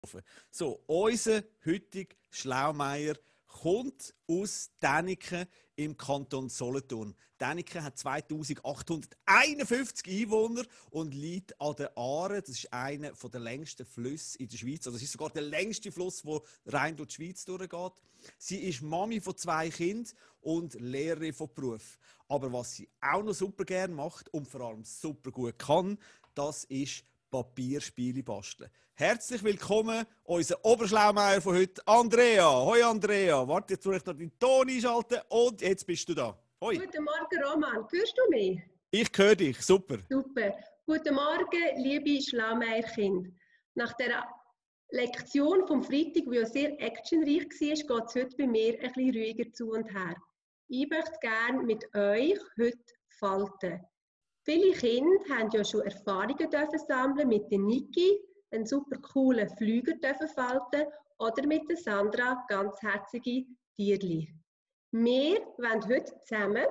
So, unser heutiger Schlaumeier kommt aus Däniken im Kanton Solothurn. Däniken hat 2851 Einwohner und liegt an der Aare. Das ist einer der längsten Flüsse in der Schweiz. Also, das ist sogar der längste Fluss, der rein durch die Schweiz durchgeht. Sie ist Mami von 2 Kindern und Lehrerin von Beruf. Aber was sie auch noch super gerne macht und vor allem super gut kann, das ist Papierspiele basteln. Herzlich willkommen, unser Oberschlaumeier von heute, Andrea. Hoi Andrea, warte, jetzt soll ich noch den Ton einschalten und jetzt bist du da. Hoi. Guten Morgen Roman, hörst du mich? Ich höre dich, super. Super. Guten Morgen, liebe Schlaumeierkinder. Nach der Lektion vom Freitag, die ja sehr actionreich war, geht es heute bei mir ein bisschen ruhiger zu und her. Ich möchte gerne mit euch heute falten. Viele Kinder haben ja schon Erfahrungen sammeln mit der Niki, einen super coolen Flüger falten, oder mit der Sandra, ganz herzige Tierli. Wir wollen heute zusammen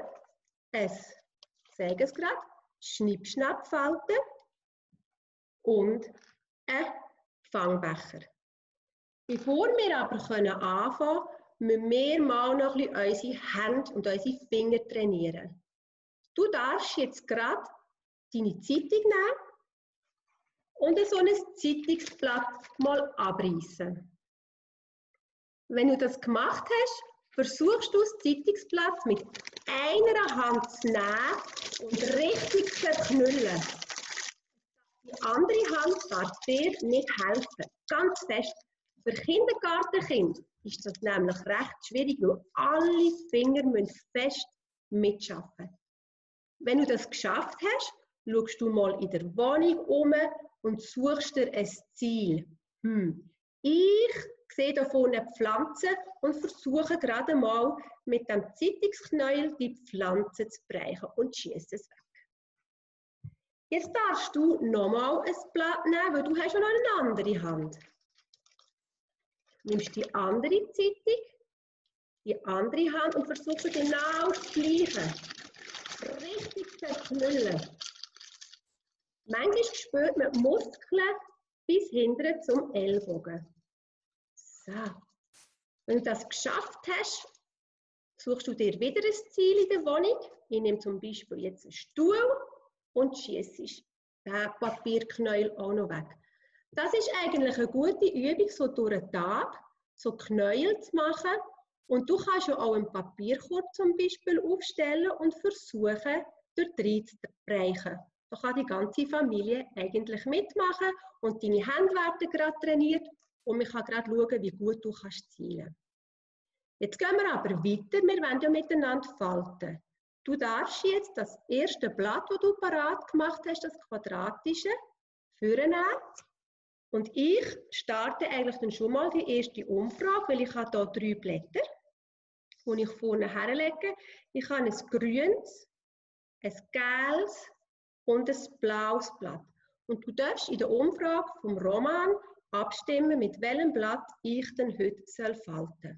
Schnippschnapp falten und einen Fangbecher. Bevor wir aber anfangen können, müssen wir mal noch ein bisschen unsere Hände und unsere Finger trainieren. Du darfst jetzt gerade deine Zeitung nehmen und so ein Zeitungsblatt mal abreißen. Wenn du das gemacht hast, versuchst du das Zeitungsblatt mit einer Hand zu nehmen und richtig zu knüllen. Die andere Hand darf dir nicht helfen. Ganz fest. Für Kindergartenkinder ist das nämlich recht schwierig, weil alle Finger müssen fest mitschaffen. Wenn du das geschafft hast, schaust du mal in der Wohnung um und suchst dir ein Ziel. Ich sehe da vorne Pflanzen und versuche gerade mal mit dem Zeitungsknäuel die Pflanze zu brechen und schieße es weg. Jetzt darfst du nochmal ein Blatt nehmen, weil du hast ja noch eine andere Hand. Nimmst die andere Zeitung, die andere Hand und versuchst genau das Gleiche. Richtig zu knüllen. Manchmal spürt man die Muskeln bis hinten zum Ellbogen. So. Wenn du das geschafft hast, suchst du dir wieder ein Ziel in der Wohnung. Ich nehme zum Beispiel jetzt einen Stuhl und schiessest den Papierknäuel auch noch weg. Das ist eigentlich eine gute Übung, so durch den Tag, so Knäuel zu machen. Und du kannst ja auch einen Papierkorb zum Beispiel aufstellen und versuchen, dort reinzubrechen. Da kann die ganze Familie eigentlich mitmachen und deine Hände werden gerade trainiert und man kann gerade schauen, wie gut du zielen kannst. Jetzt gehen wir aber weiter, wir wollen ja miteinander falten. Du darfst jetzt das erste Blatt, das du parat gemacht hast, das quadratische, vornehmen. Und ich starte eigentlich dann schon mal die erste Umfrage, weil ich habe hier 3 Blätter, die ich vorne herlege. Ich habe ein grünes, ein gelbes und ein blaues Blatt. Und du darfst in der Umfrage vom Roman abstimmen, mit welchem Blatt ich denn heute falten soll.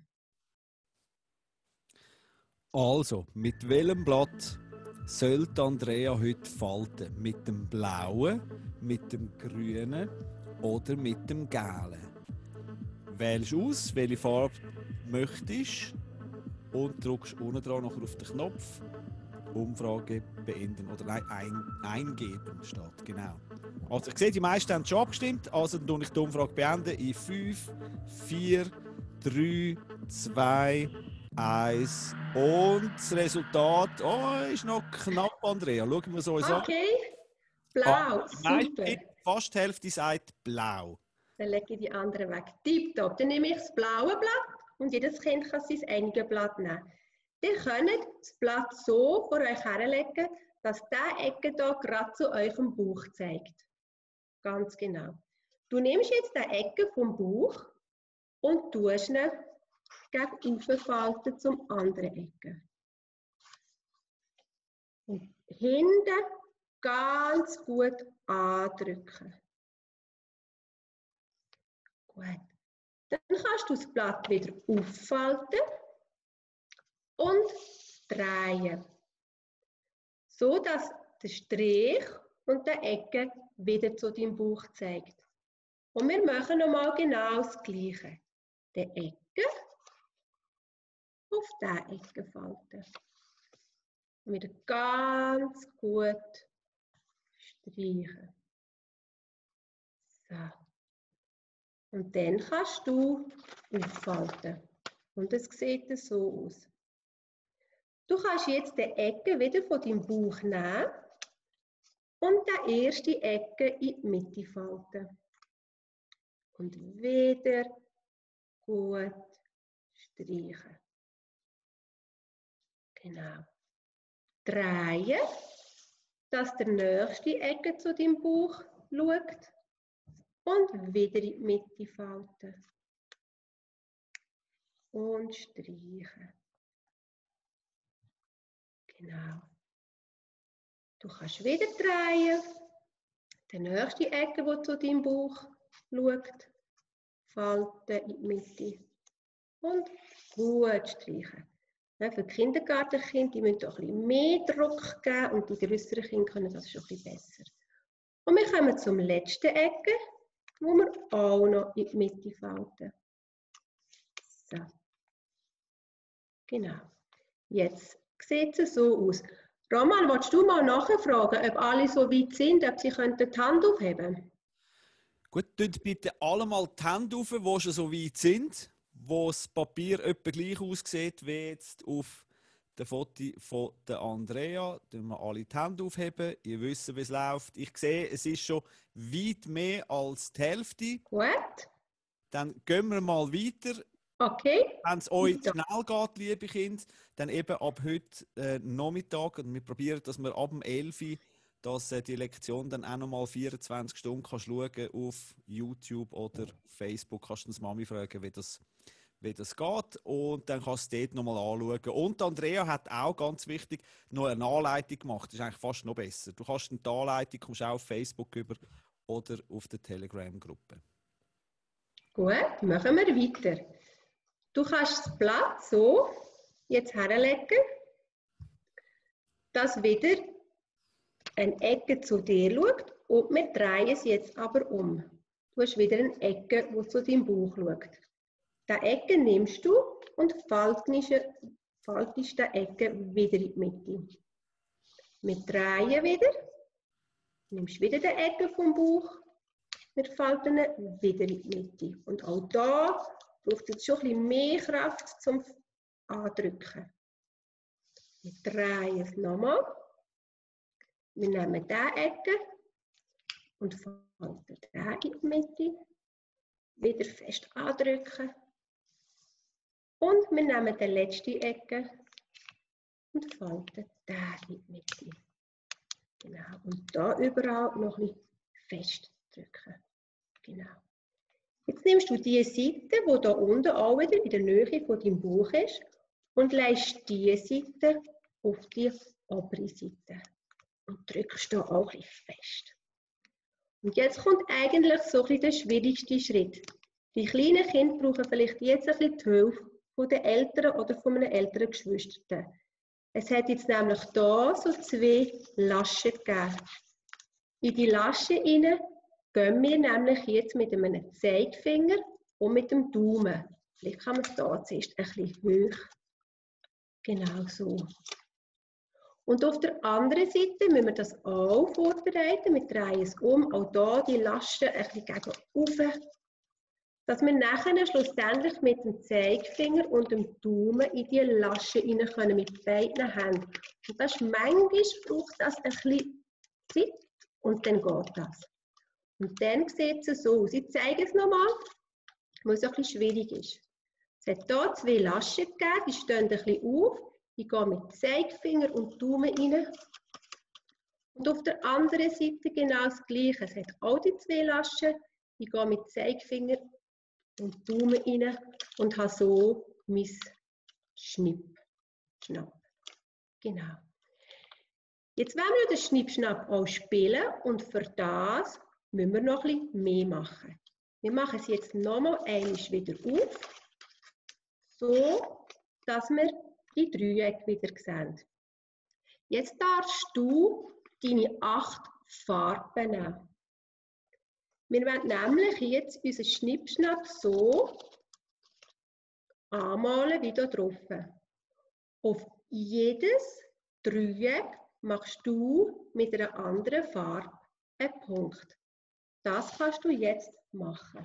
Also, mit welchem Blatt sollte Andrea heute falten? Mit dem blauen, mit dem grünen oder mit dem gelben? Wählst aus, welche Farbe möchtest und drückst unten dran noch auf den Knopf. Umfrage beenden oder nein, eingeben steht, genau. Also ich sehe, die meisten haben schon abgestimmt, also dann beende ich die Umfrage in 5, 4, 3, 2, 1 und das Resultat, ist noch knapp, Andrea. Schauen wir es uns an. Okay, blau, super. Fast die Hälfte sagt blau. Dann lege ich die anderen weg. Tipptopp. Dann nehme ich das blaue Blatt und jedes Kind kann sein eigenes Blatt nehmen. Ihr könnt das Blatt so vor euch herlegen, dass diese Ecke hier gerade zu eurem Bauch zeigt. Ganz genau. Du nimmst jetzt die Ecke vom Bauch und tust ihn gegen falten zum anderen Ecke. Und hinten ganz gut andrücken. Gut. Dann kannst du das Blatt wieder auffalten und drehen, so dass der Strich und die Ecke wieder zu deinem Bauch zeigt. Und wir machen nochmal genau das Gleiche. Die Ecke auf diese Ecke falten. Und wieder ganz gut streichen. So. Und dann kannst du auffalten. Und es sieht so aus. Du kannst jetzt die Ecke wieder von deinem Bauch nehmen und die erste Ecke in die Mitte falten. Und wieder gut streichen. Genau. Drehen, dass der nächste Ecke zu deinem Bauch schaut. Und wieder in die Mitte falten. Und streichen. Genau. Du kannst wieder drehen. Die nächste Ecke, die zu deinem Bauch schaut. Falten in die Mitte. Und gut streichen. Ja, für Kindergartenkinder, die müssen doch ein bisschen mehr Druck geben und die grösseren Kinder können das schon ein bisschen besser. Und wir kommen zum letzten Ecke, wo wir auch noch in die Mitte falten. So. Genau. Jetzt sieht es so aus. Roman, willst du mal nachfragen, ob alle so weit sind, ob sie die Hand aufheben können? Gut, tut bitte alle mal die Hände auf, die schon so weit sind, wo das Papier etwa gleich aussieht wie jetzt auf dem Foto von der Andrea. Tun wir alle die Hände aufheben. Ihr wisst, wie es läuft. Ich sehe, es ist schon weit mehr als die Hälfte. Gut. Dann gehen wir mal weiter. Okay. Wenn es euch schnell geht, liebe Kinder, dann eben ab heute Nachmittag. Und wir probieren, dass wir ab dem 11 Uhr dass die Lektion dann auch nochmal 24 Stunden kannst schauen auf YouTube oder Facebook. Kannst du das Mami fragen, wie das geht. Und dann kannst du es dort nochmal anschauen. Und Andrea hat auch, ganz wichtig, noch eine Anleitung gemacht. Das ist eigentlich fast noch besser. Du kannst die Anleitung kommst auch auf Facebook über oder auf der Telegram-Gruppe. Gut, machen wir weiter. Du kannst das Blatt so jetzt herlegen, dass wieder eine Ecke zu dir schaut und wir drehen es jetzt aber um. Du hast wieder eine Ecke, die zu deinem Bauch schaut. Diese Ecke nimmst du und faltest die Ecke wieder in die Mitte. Wir drehen wieder, nimmst wieder die Ecke vom Bauch, wir falten wieder in die Mitte. Und auch da braucht es jetzt schon ein bisschen mehr Kraft zum Andrücken. Wir drehen es nochmal. Wir nehmen diese Ecke und falten diese in die Mitte. Wieder fest andrücken. Und wir nehmen die letzte Ecke und falten diese in die Mitte. Genau. Und da überall noch ein bisschen fest drücken. Genau. Jetzt nimmst du die Seite, die hier unten auch wieder in der Nähe von deinem Bauch ist, und legst diese Seite auf die obere Seite. Und drückst hier auch ein bisschen fest. Und jetzt kommt eigentlich so ein bisschen der schwierigste Schritt. Die kleinen Kinder brauchen vielleicht jetzt ein bisschen die Hilfe von den Eltern oder von einem älteren Geschwister. Es hat jetzt nämlich hier so 2 Laschen gegeben. In die Laschen hinein gehen wir nämlich jetzt mit einem Zeigefinger und mit dem Daumen. Vielleicht kann man es hier zuerst ein bisschen hoch. Genau so. Und auf der anderen Seite müssen wir das auch vorbereiten. Wir drehen es um, auch hier die Laschen ein bisschen gegen oben, dass wir nachher schlussendlich mit dem Zeigefinger und dem Daumen in die Lasche rein können, mit beiden Händen. Und das ist, manchmal braucht das ein bisschen Zeit und dann geht das. Und dann sieht es so aus. Ich zeige es nochmal, weil es ein bisschen schwierig ist. Es hat hier 2 Laschen gegeben, die stehen ein bisschen auf. Ich gehe mit Zeigefinger und Daumen rein. Und auf der anderen Seite genau das Gleiche. Es hat auch die 2 Laschen. Ich gehe mit Zeigefinger und Daumen rein und habe so mein Schnipp-Schnapp. Genau. Jetzt wollen wir den Schnipp-Schnapp auch spielen und für das müssen wir noch ein bisschen mehr machen. Wir machen es jetzt nochmal einmal wieder auf, so dass wir die Dreiecke wieder sehen. Jetzt darfst du deine 8 Farben nehmen. Wir wollen nämlich jetzt unseren Schnippschnapp so anmalen wie hier drauf. Auf jedes Dreieck machst du mit einer anderen Farbe einen Punkt. Das kannst du jetzt machen.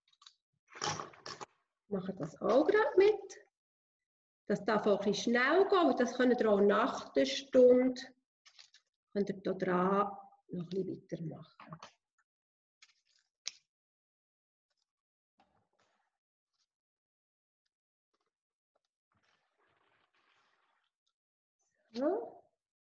Mache das auch gerade mit. Das darf auch ein bisschen schnell gehen, aber das könnt ihr auch nach der Stunde könnt ihr hier dran noch ein bisschen weitermachen. So.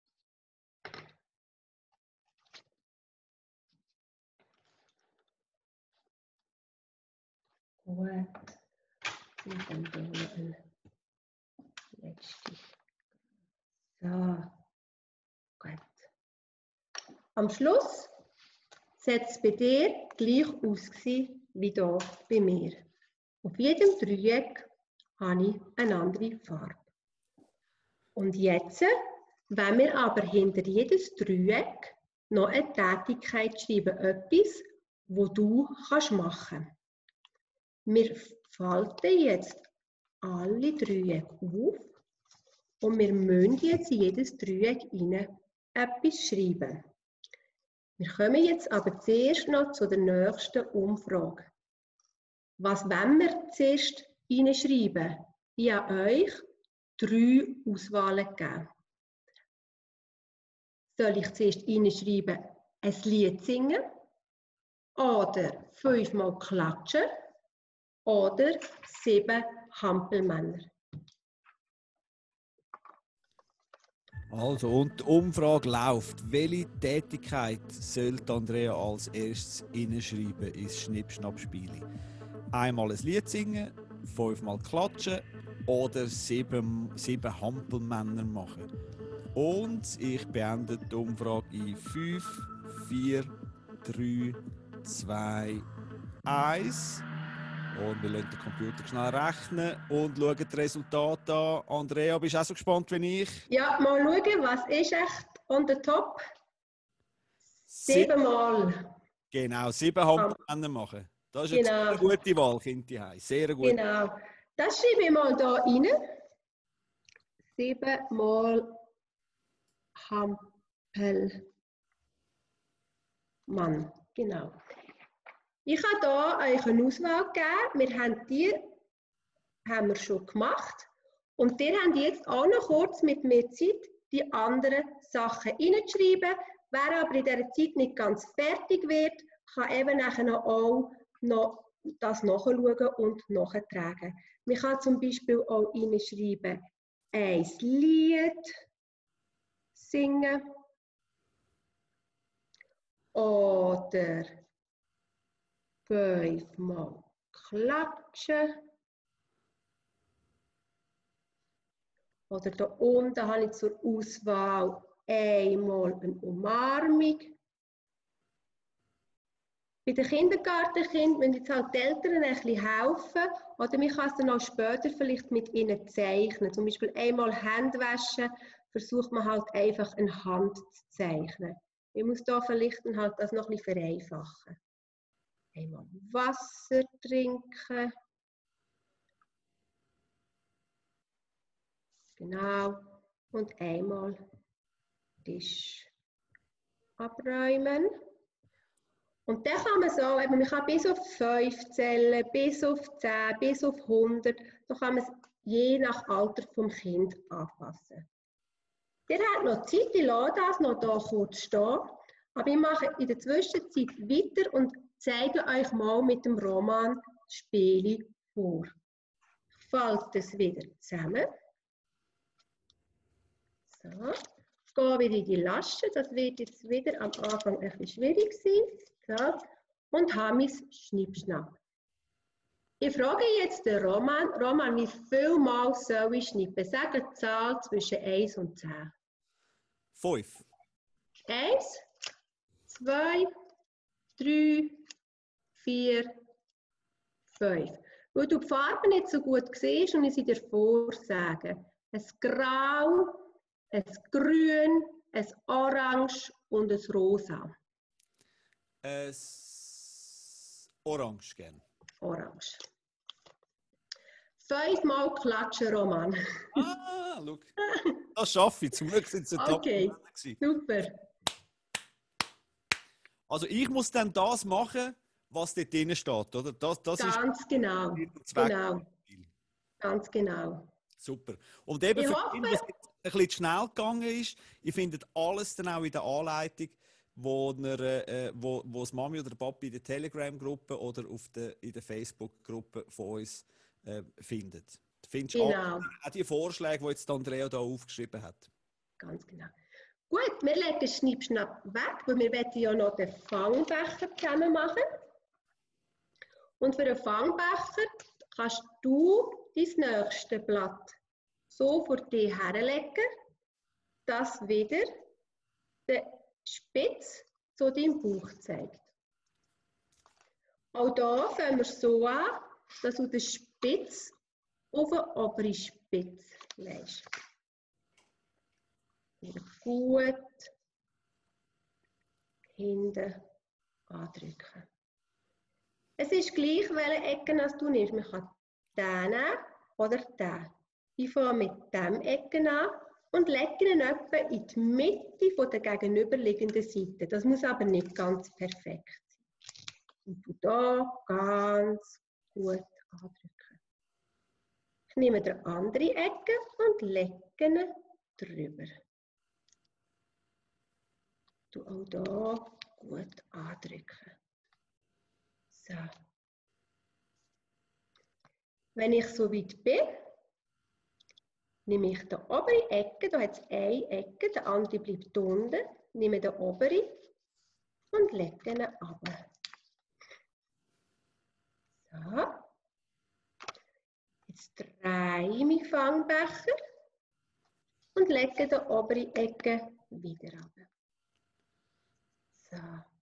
Gut. Und dann hier noch ein letztes. So. Gut. Am Schluss sollte es bei dir gleich aussehen wie hier bei mir. Auf jedem Dreieck habe ich eine andere Farbe. Und jetzt, wenn wir aber hinter jedes Dreieck noch eine Tätigkeit schreiben, etwas, wo du machen kannst. Wir falten jetzt alle Dreiecke auf und wir müssen jetzt in jedes Dreieck hinein etwas schreiben. Wir kommen jetzt aber zuerst noch zu der nächsten Umfrage. Was wollen wir zuerst hineinschreiben? Ich habe euch 3 Auswahlen gegeben. Soll ich zuerst hineinschreiben, ein Lied singen oder 5-mal klatschen oder 7 Hampelmänner? Also, und die Umfrage läuft. Welche Tätigkeit sollte Andrea als erstes hineinschreiben ins Schnipp-Schnapp-Spiel? Einmal ein Lied singen, 5-mal klatschen oder 7 Hampelmänner machen. Und ich beende die Umfrage in 5, 4, 3, 2, 1. Und wir lassen den Computer schnell rechnen und schauen das Resultat an. Andrea, bist du auch so gespannt wie ich? Ja, mal schauen, was ist echt on the top? 7-mal. Genau, 7 Hampelmänner machen. Das ist Genau. eine gute Wahl, Kinti. Sehr gut. Genau. Das schreibe ich mal hier rein. 7-mal Hampelmann. Genau. Ich habe hier euch eine Auswahl gegeben. Haben wir schon gemacht. Und ihr habt jetzt auch noch kurz mit mir Zeit, die anderen Sachen reinzuschreiben. Wer aber in dieser Zeit nicht ganz fertig wird, kann eben nachher auch noch das nachschauen und nachtragen. Man kann zum Beispiel auch reinschreiben, ein Lied singen oder 5-mal klatschen. Oder da unten habe ich zur Auswahl einmal eine Umarmung. Bei den Kindergartenkindern müssen jetzt halt die Eltern ein bisschen helfen. Oder man kann es dann auch später vielleicht mit ihnen zeichnen. Zum Beispiel einmal Hände waschen, versucht man halt einfach eine Hand zu zeichnen. Ich muss da vielleicht dann halt das noch ein bisschen vereinfachen. Einmal Wasser trinken. Genau. Und einmal Tisch abräumen. Und dann kann man so, man kann bis auf 5 zählen, bis auf 10, bis auf 100. Da kann man es je nach Alter vom Kind anpassen. Ihr habt noch Zeit, ich lasse das noch hier kurz stehen. Aber ich mache in der Zwischenzeit weiter und zeige euch mal mit dem Roman das Spiel vor. Ich falte es wieder zusammen. So. Gehe wieder in die Lasche, das wird jetzt wieder am Anfang ein bisschen schwierig sein. So. Und habe mein Schnippschnapp. Ich frage jetzt den Roman, wie viel Mal soll ich schnippen? Sag eine Zahl zwischen 1 und 10. 5. 1, 2, 3, 4, 5. Weil du die Farben nicht so gut siehst und ich sie dir vorsage. Ein Grau, ein Grün, ein Orange und ein Rosa. Orange gern. Orange. 5-mal klatschen, Roman. Ah, schau. Das schaffe ich. Zum Glück sind es ein Okay, gewesen. super. Also ich muss dann das machen, was dort drin steht, oder? Das Ganz genau. Sinn und Zweck. Genau. Ganz genau. Super. Und eben Ich für hoffe, ihn, was jetzt ein bisschen zu schnell gegangen ist, ihr findet alles dann auch in der Anleitung, wo das Mami oder der Papi in der Telegram-Gruppe oder in der Facebook-Gruppe von uns findet. Du findest genau. auch die Vorschläge, die jetzt Andrea da aufgeschrieben hat. Ganz genau. Gut, wir legen den Schnippschnapp weg, weil wir wollen ja noch den Fangbecher zusammen machen. Und für den Fangbecher kannst du dein nächste Blatt so vor dich herlegen, dass wieder der Spitz zu deinem Bauch zeigt. Auch hier fangen wir so an, dass du den Spitz auf den oberen Spitz legst. Wieder gut hinten andrücken. Es ist gleich, welche Ecken du nimmst. Man kann den nehmen oder den. Ich fange mit diesem Ecken an und lege ihn etwa in die Mitte der gegenüberliegenden Seite. Das muss aber nicht ganz perfekt sein. Und du hier ganz gut andrücken. Ich nehme die andere Ecke und lege ihn drüber. Du auch hier gut andrücken. So. Wenn ich so weit bin, nehme ich die obere Ecke, da hat es eine Ecke, der andere bleibt unten, nehme den oberen und lege ihn ab. So. Jetzt drehe ich meinen Fangbecher und lege die obere Ecke wieder ab. So.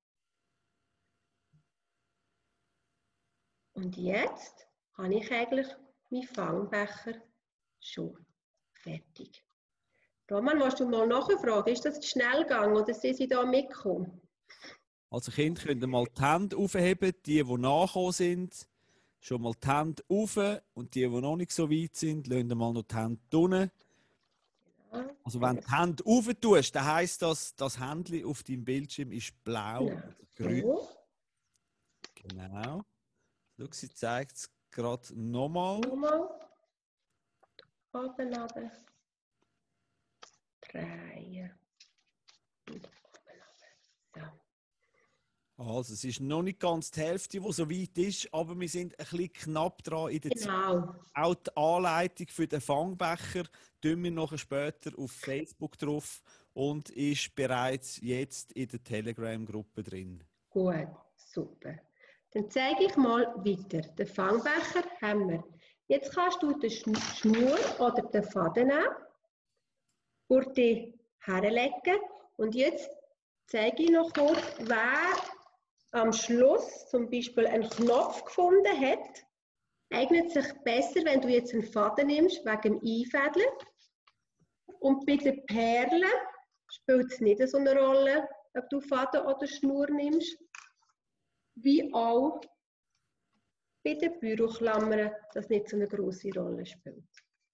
Und jetzt habe ich eigentlich meinen Fangbecher schon fertig. Roman, willst du mal nachfragen, ist das zu schnell gegangen oder sind Sie da mitgekommen? Also Kinder können mal die Hände aufheben, die nachgekommen sind, schon mal die Hände auf und die noch nicht so weit sind, lassen mal noch die Hände unten. Ja, Also wenn du die Hände auf tust, dann heisst das, das Händchen auf deinem Bildschirm ist blau genau. oder grün. So. Genau. Schau, sie zeigt es gerade nochmal. Nochmal. Oben runter. Drehen. Und oben runter. So. Also es ist noch nicht ganz die Hälfte, die so weit ist, aber wir sind ein bisschen knapp dran in der Zeit. Genau. Auch die Anleitung für den Fangbecher tun wir nachher später auf Facebook drauf und ist bereits jetzt in der Telegram-Gruppe drin. Gut, super. Dann zeige ich mal weiter. Den Fangbecher haben wir. Jetzt kannst du den Schnur oder den Faden nehmen, vor dich herlegen und jetzt zeige ich noch kurz, wer am Schluss zum Beispiel einen Knopf gefunden hat. Eignet sich besser, wenn du jetzt einen Faden nimmst, wegen dem Einfädeln. Und bei den Perlen spielt es nicht so eine Rolle, ob du Faden oder Schnur nimmst, wie auch bei den Büroklammern, das nicht so eine grosse Rolle spielt.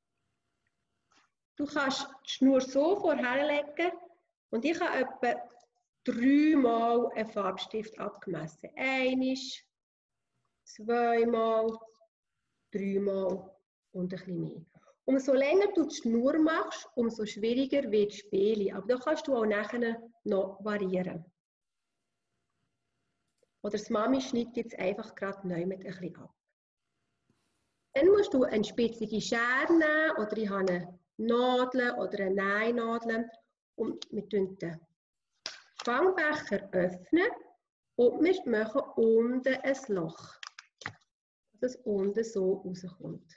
Du kannst die Schnur so vorherlegen und ich habe etwa 3-mal einen Farbstift abgemessen. Einisch, 2-mal, 3-mal und ein bisschen mehr. Umso länger du die Schnur machst, umso schwieriger wird das Spiel. Aber da kannst du auch nachher noch variieren. Oder das Mami schneidet jetzt einfach gerade neu mit ein bisschen ab. Dann musst du eine spitzige Schere nehmen oder ich habe eine Nadel oder eine Nähnadel und wir öffnen den Fangbecher öffnen und wir machen unten ein Loch, dass es unten so rauskommt.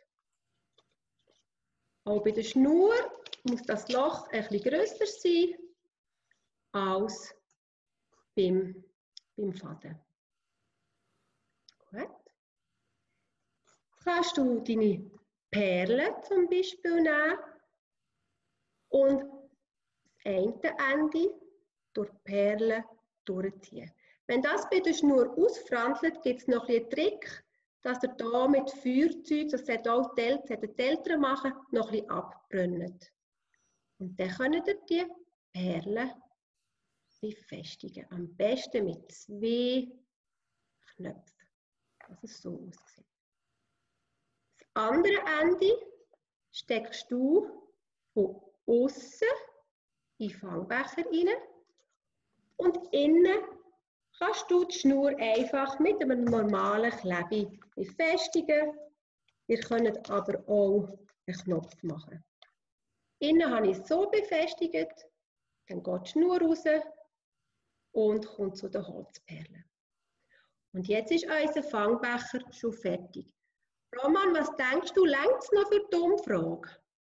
Auch bei der Schnur muss das Loch ein bisschen grösser sein als beim Faden. Gut. Jetzt kannst du deine Perlen zum Beispiel nehmen und das eine Ende durch die Perlen durchziehen. Wenn das bei der Schnur ausfranzelt, gibt es noch einen Trick, dass ihr hier mit Feuerzeug, das sollten auch die Eltern machen, noch ein bisschen abbrennen. Und dann könnt ihr die Perlen befestigen. Am besten mit 2 Knöpfen, dass es so aussieht. Das andere Ende steckst du von außen in den Fangbecher rein und innen kannst du die Schnur einfach mit einem normalen Klebi befestigen. Ihr könnt aber auch einen Knopf machen. Innen habe ich es so befestigt, dann geht die Schnur raus und kommt zu den Holzperlen. Und jetzt ist unser Fangbecher schon fertig. Roman, was denkst du, reicht es noch für die Umfrage?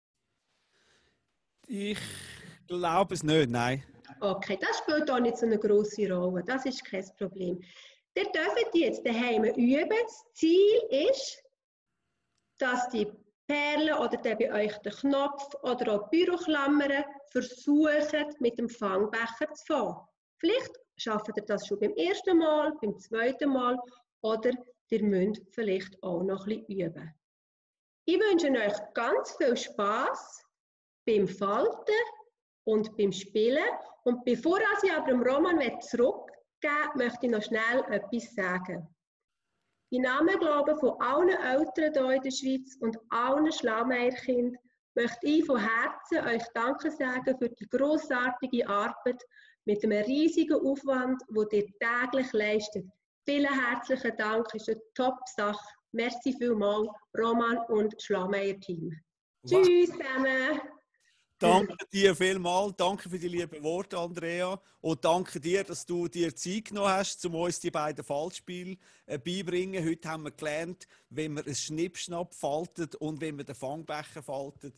Ich glaube es nicht, nein. Okay, das spielt auch nicht so eine grosse Rolle. Das ist kein Problem. Ihr dürft jetzt daheim üben. Das Ziel ist, dass die Perlen oder bei euch den Knopf oder auch die Büroklammern versuchen, mit dem Fangbecher zu fangen. Vielleicht schafft ihr das schon beim ersten Mal, beim zweiten Mal oder ihr müsst vielleicht auch noch ein bisschen üben. Ich wünsche euch ganz viel Spass beim Falten und beim Spielen. Und bevor ich aber dem Roman zurückgebe, möchte ich noch schnell etwas sagen. Im Namen, glaube ich, von allen Eltern hier in der Schweiz und allen Schlaumeierkindern möchte ich von Herzen euch Danke sagen für die grossartige Arbeit mit einem riesigen Aufwand, den ihr täglich leistet. Vielen herzlichen Dank, ist eine Top-Sache. Merci vielmals, Roman und Schlaumeier-Team. Wow. Tschüss zusammen! Danke dir vielmals, danke für die lieben Worte, Andrea. Und danke dir, dass du dir Zeit genommen hast, um uns die beiden Faltspiele beibringen. Heute haben wir gelernt, wenn man ein Schnippschnapp faltet und wenn man den Fangbecher faltet.